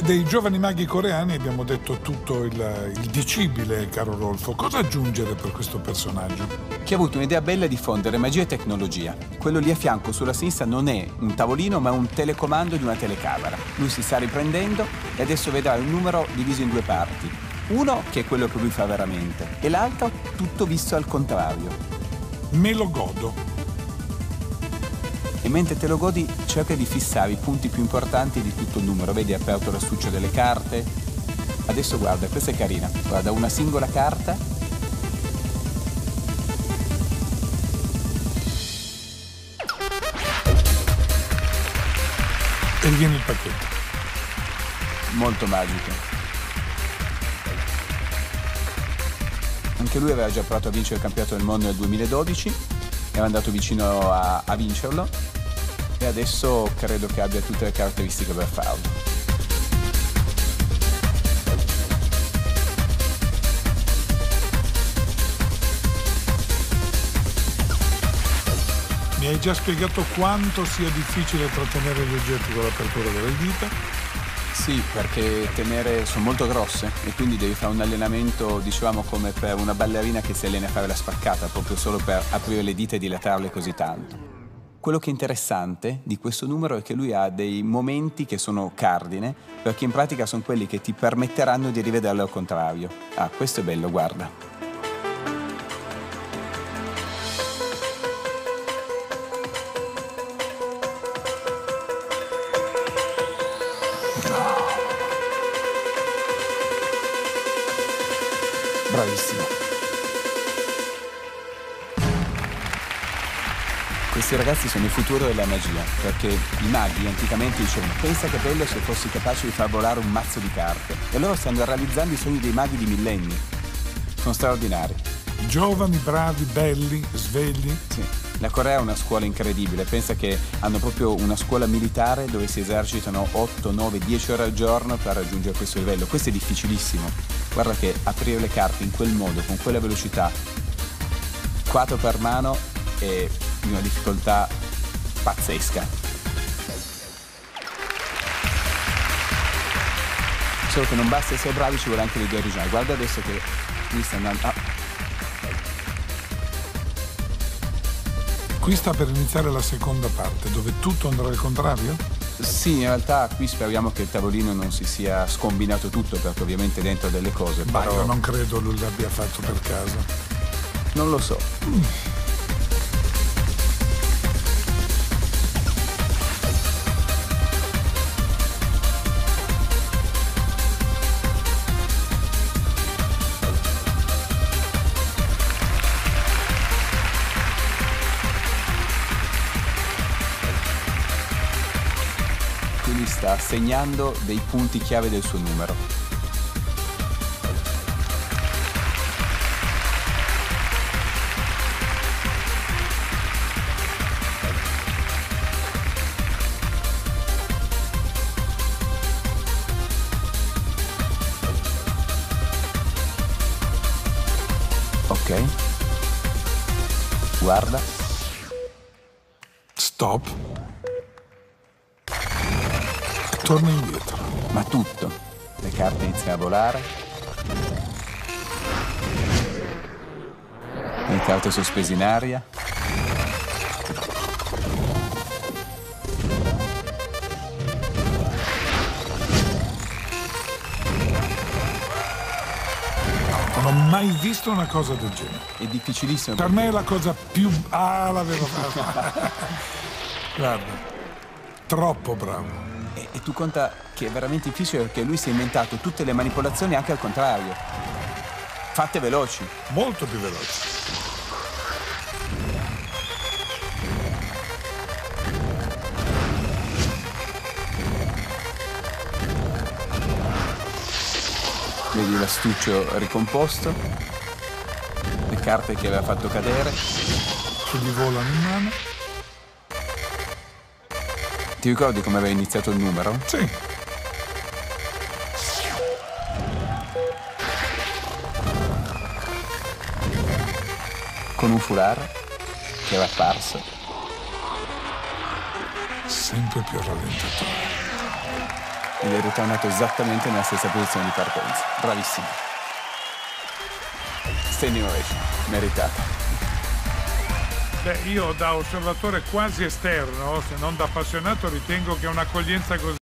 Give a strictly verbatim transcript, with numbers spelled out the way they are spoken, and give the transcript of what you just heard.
Dei giovani maghi coreani abbiamo detto tutto il, il dicibile, caro Rolfo. Cosa aggiungere per questo personaggio? Che ha avuto un'idea bella di fondere magia e tecnologia. Quello lì a fianco sulla sinistra non è un tavolino ma un telecomando di una telecamera. Lui si sta riprendendo e adesso vedrà un numero diviso in due parti. Uno che è quello che lui fa veramente e l'altro tutto visto al contrario. Me lo godo. E mentre te lo godi cerca di fissare i punti più importanti di tutto il numero. Vedi, ha aperto l'astuccio delle carte. Adesso guarda, questa è carina. Guarda, una singola carta. E viene il pacchetto. Molto magico. Anche lui aveva già provato a vincere il campionato del mondo nel duemiladodici. Era andato vicino a, a vincerlo. E adesso credo che abbia tutte le caratteristiche per farlo. Mi hai già spiegato quanto sia difficile trattenere gli oggetti con l'apertura delle dita? Sì, perché tenere sono molto grosse e quindi devi fare un allenamento, diciamo, come per una ballerina che si allena a fare la spaccata, proprio solo per aprire le dita e dilatarle così tanto. Quello che è interessante di questo numero è che lui ha dei momenti che sono cardine, perché in pratica sono quelli che ti permetteranno di rivederlo al contrario. Ah, questo è bello, guarda. Bravissimo. Questi ragazzi sono il futuro della magia, perché i maghi anticamente dicevano pensa che bello se fossi capace di far volare un mazzo di carte. E loro stanno realizzando i sogni dei maghi di millenni. Sono straordinari. Giovani, bravi, belli, svegli. Sì. La Corea è una scuola incredibile. Pensa che hanno proprio una scuola militare dove si esercitano otto, nove, dieci ore al giorno per raggiungere questo livello. Questo è difficilissimo. Guarda che aprire le carte in quel modo, con quella velocità, quattro per mano, è di una difficoltà pazzesca. Solo che non basta essere bravi, ci vuole anche l'idea originale. Guarda adesso che lui sta andando... Ah. Qui sta per iniziare la seconda parte, dove tutto andrà al contrario? Sì, in realtà qui speriamo che il tavolino non si sia scombinato tutto, perché ovviamente dentro delle cose, Ma però... io non credo lui l'abbia fatto per caso. Non lo so. Mm. Sta segnando dei punti chiave del suo numero. Ok. Guarda. Stop. Torna indietro. Ma tutto. Le carte iniziano a volare. Le carte sospese in aria. Non ho mai visto una cosa del genere. È difficilissimo. Per me è la cosa più... Ah, l'avevo fatta. Guarda, troppo bravo. E, e tu conta che è veramente difficile perché lui si è inventato tutte le manipolazioni anche al contrario. Fatte veloci. Molto più veloci. Vedi l'astuccio ricomposto, le carte che aveva fatto cadere. Che gli volano in mano. Ti ricordi come aveva iniziato il numero? Sì. Con un foulard che era apparso. Sempre più rallentatore. ed è ritornato esattamente nella stessa posizione di partenza. Bravissimo. Standing ovation, meritata. Beh, io da osservatore quasi esterno, se non da appassionato, ritengo che un'accoglienza così